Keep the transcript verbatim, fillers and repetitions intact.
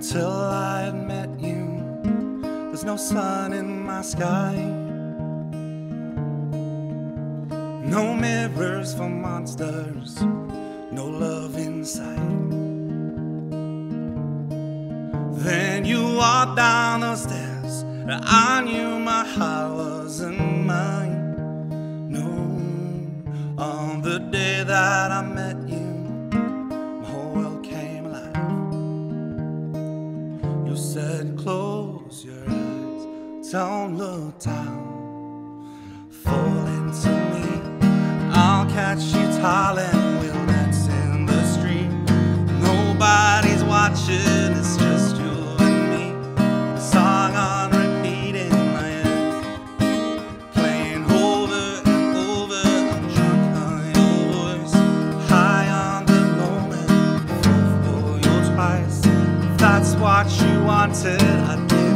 till I had met you. There's no sun in my sky, no mirrors for monsters, no love inside. Then you walked down those stairs, and I knew my heart wasn't mine. No, on the day that I met you, my whole world came alive. You said close your eyes, don't look down, fall into me, I'll catch you darling, we'll dance in the street. Nobody's watching, it's just you and me. The song on repeat in my head, playing over and over. I'm drunk on your voice, high on the moment, fall for you twice. If that's what you wanted, I did.